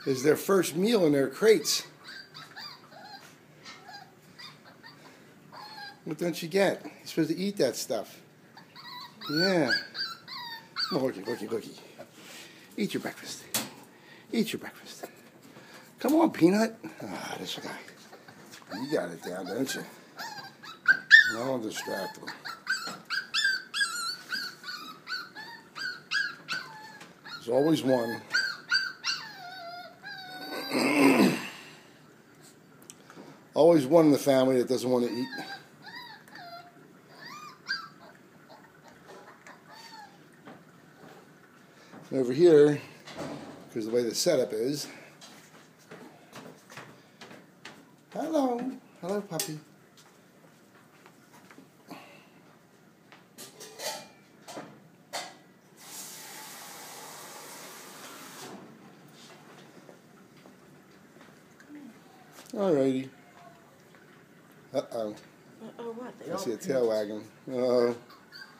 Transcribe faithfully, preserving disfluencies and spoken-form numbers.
is their first meal in their crates. What don't you get? You're supposed to eat that stuff. Yeah. Oh, looky, looky, looky. Eat your breakfast. Eat your breakfast. Come on, Peanut. Ah, this guy. You got it down, don't you? Don't distract him. There's always one. Always one in the family that doesn't want to eat. And over here, because the way the setup is. Hello. Hello, puppy. Alrighty. Uh-oh. Uh-oh, what? They I all see a tail wagging. Uh-oh.